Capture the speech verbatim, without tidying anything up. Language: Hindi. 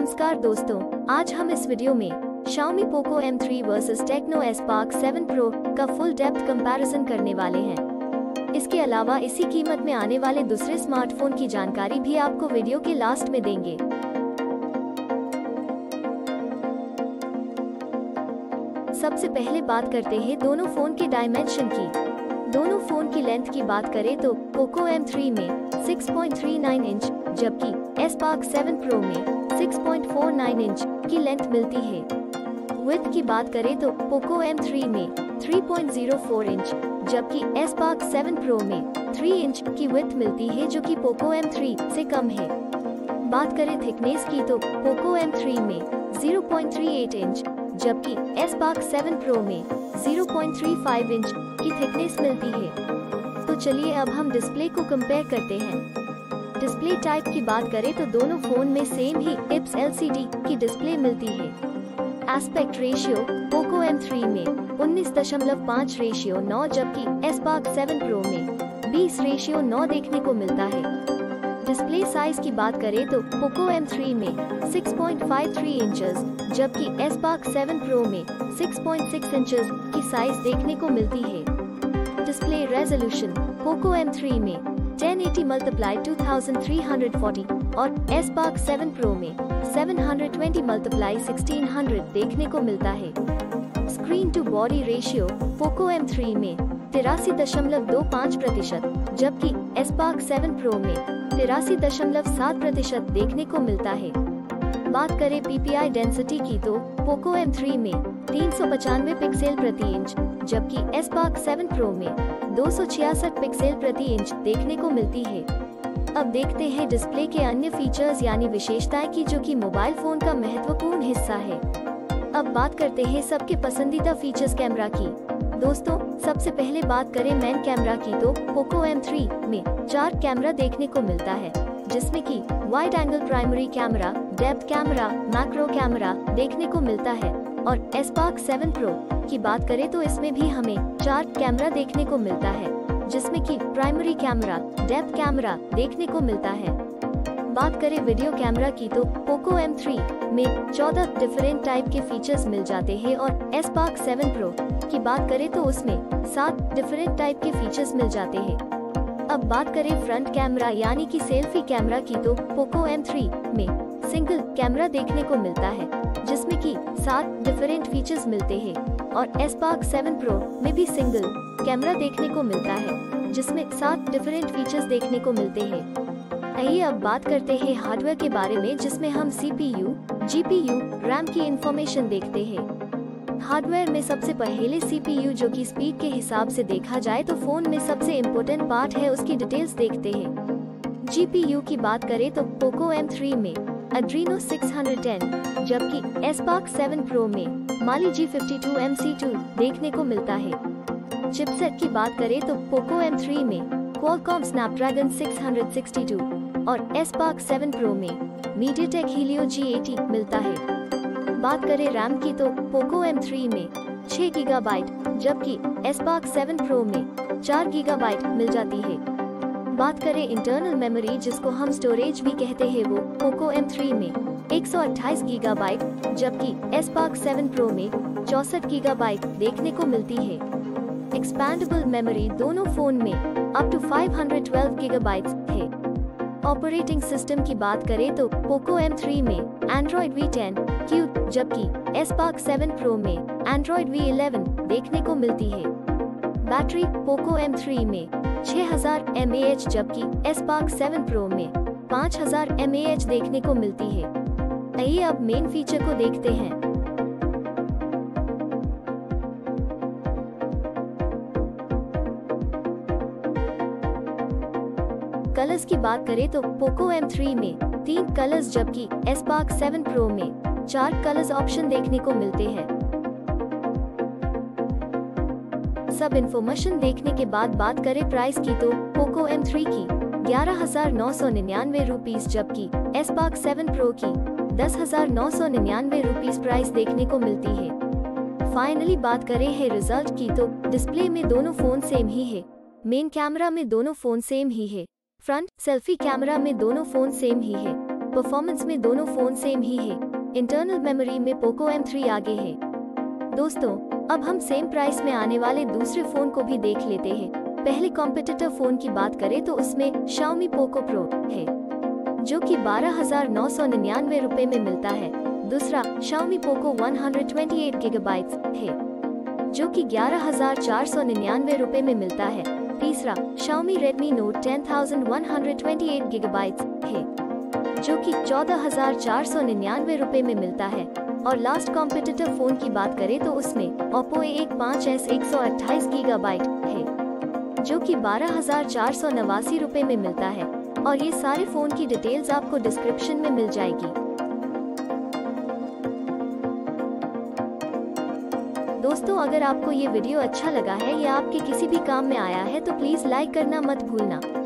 नमस्कार दोस्तों, आज हम इस वीडियो में Xiaomi Poco M three versus Tecno Spark seven Pro का फुल डेप्थ कंपैरिजन करने वाले हैं। इसके अलावा इसी कीमत में आने वाले दूसरे स्मार्टफोन की जानकारी भी आपको वीडियो के लास्ट में देंगे। सबसे पहले बात करते हैं दोनों फोन के डायमेंशन की। दोनों फोन की लेंथ की बात करें तो Poco एम थ्री में six point three nine inch जबकि Spark सेवन Pro में six point four nine inch की लेंथ मिलती है। विड्थ की बात करें तो Poco एम थ्री में three point zero four inch जबकि Spark सेवन Pro में थ्री इंच की विड्थ मिलती है जो कि Poco एम थ्री से कम है। बात करें थिकनेस की तो Poco एम थ्री में zero point three eight inch जबकि Spark सेवन Pro में zero point three five inch की थिकनेस मिलती है। तो चलिए अब हम डिस्प्ले को कंपेयर करते हैं। डिस्प्ले टाइप की बात करें तो दोनों फोन में सेम ही I P S L C D की डिस्प्ले मिलती है। Aspect ratio Poco M three में उन्नीस दशमलव पाँच रेशियो नौ जबकि Spark सेवन Pro में बीस रेशियो नौ देखने को मिलता है। डिस्प्ले साइज की बात करें तो Poco एम थ्री में six point five three inches जबकि Spark सेवन Pro में सिक्स पॉइंट सिक्स इंचेस की साइज देखने को मिलती है। Display resolution Poco M three में ten eighty multiply two thousand three hundred forty और Spark सेवन Pro में seven hundred twenty multiply sixteen hundred देखने को मिलता है। Screen to body ratio Poco M three में तिरासी दशमलव दो पाँच प्रतिशत जबकि Spark सेवन Pro में तिरासी दशमलव सात प्रतिशत देखने को मिलता है। बात करें पी पी आई डेंसिटी की तो Poco एम थ्री में तीन सौ पचानवे पिक्सल प्रति इंच जबकि Spark सेवन Pro में दो सौ छियासठ पिक्सल प्रति इंच देखने को मिलती है। अब देखते हैं डिस्प्ले के अन्य फीचर्स यानी विशेषताएं की जो कि मोबाइल फोन का महत्वपूर्ण हिस्सा है। अब बात करते हैं सबके पसंदीदा फीचर्स कैमरा की। दोस्तों, सबसे पहले बात करें मेन कैमरा की तो Poco एम थ्री में चार कैमरा देखने को मिलता है जिसमें कि wide angle primary camera, depth camera, macro camera देखने को मिलता है और Spark सेवन Pro की बात करें तो इसमें भी हमें चार कैमरा देखने को मिलता है जिसमें कि प्राइमरी कैमरा, डेप्थ कैमरा देखने को मिलता है। बात करें वीडियो कैमरा की तो Poco एम थ्री में चौदह डिफरेंट टाइप के फीचर्स मिल जाते हैं और Spark सेवन Pro की बात करें तो उसमें सात डिफरेंट टाइप के फीचर्स मिल जाते हैं। अब बात करें फ्रंट कैमरा यानी कि सेल्फी कैमरा की तो Poco एम थ्री में सिंगल कैमरा देखने को मिलता है जिसमें कि सात डिफरेंट फीचर्स मिलते हैं और Spark सेवन Pro में भी सिंगल कैमरा देखने को मिलता है जिसमें सात डिफरेंट फीचर्स देखने को मिलते हैं। आइए अब बात करते हैं हार्डवेयर के बारे में जिसमें हम C P U, G P U, RAM की इंफॉर्मेशन देखते हैं। हार्डवेयर में सबसे पहले सी पी यू जो कि स्पीड के हिसाब से देखा जाए तो फोन में सबसे इम्पोर्टेंट पार्ट है, उसकी डिटेल्स देखते हैं। जी पी यू की बात करें तो Poco एम थ्री में Adreno सिक्स हंड्रेड टेन जबकि Spark सेवन Pro में Mali G fifty two M C two देखने को मिलता है। चिपसेट की बात करें तो Poco एम थ्री में Qualcomm Snapdragon six hundred sixty two और Spark सेवन Pro में MediaTek Helio जी एटी मिलता है। बात करें रैम की तो Poco एम थ्री में छह गीगाबाइट जबकि Spark सेवन Pro में चार गीगाबाइट मिल जाती है। बात करें इंटरनल मेमोरी जिसको हम स्टोरेज भी कहते हैं वो Poco एम थ्री में एक सौ अट्ठाईस गीगाबाइट जबकि Spark सेवन Pro में चौसठ गीगाबाइट देखने को मिलती है। एक्सपैंडेबल मेमोरी दोनों फोन में up to five hundred twelve gigabytes है। ऑपरेटिंग सिस्टम की बात करें तो Poco एम थ्री में Android वी टेन क्यू जबकि Spark सेवन Pro में Android वी इलेवन देखने को मिलती है। बैटरी Poco एम थ्री में छह हज़ार एम ए एच जबकि Spark सेवन Pro में पाँच हज़ार एम ए एच देखने को मिलती है। आइए अब मेन फीचर को देखते हैं। कलर्स की बात करें तो Poco एम थ्री में तीन कलर्स जबकि Spark सेवन Pro में चार कलर्स ऑप्शन देखने को मिलते हैं। सब इन्फॉर्मेशन देखने के बाद बात करें प्राइस की तो Poco एम थ्री की ग्यारह हजार नौ सौ निन्यानवे रुपीस जबकि Spark सेवन Pro की दस हजार नौ सौ निन्यानवे रुपीस प्राइस देखने को मिलती है। फाइनली बात करें है रिजल्ट की तो डिस्प्ले में दोनों फोन सेम ही है, मेन कैमरा में दोनों फोन सेम ही है, फ्रंट सेल्फी कैमरा में दोनों फोन सेम ही है, परफॉर्मेंस में दोनों फोन सेम ही है। इंटरनल मेमोरी में पोको एम थ्री आगे है। दोस्तों, अब हम सेम प्राइस में आने वाले दूसरे फोन को भी देख लेते हैं। पहले कॉम्पिटिटर फोन की बात करें तो उसमें Xiaomi Poco Pro है, जो कि बारह हजार नौ सौ निन्यानवे रुपए में मिलता है। दूसरा Xiaomi Poco एक सौ अट्ठाईस गीगाबाइट्स है, जो कि ग्यारह हजार चार सौ निन्यानवे रुपए में मिलता है। तीसरा Xiaomi Redmi Note ten thousand one hundred twenty eight gigabytes है, जो कि चौदह हजार चार सौ निन्यानवे रुपए में मिलता है। और लास्ट कॉम्पिटिटर फोन की बात करें तो उसमें Oppo ए फिफ्टीन एस एक सौ अट्ठाईस गीगाबाइट है, जो कि बारह हजार चार सौ नवासी रुपए में मिलता है। और ये सारे फोन की डिटेल्स आपको डिस्क्रिप्शन में मिल जाएगी। दोस्तों, अगर आपको ये वीडियो अच्छा लगा है या आपके किसी भी काम में आया है तो प्लीज लाइक करना मत भूलना।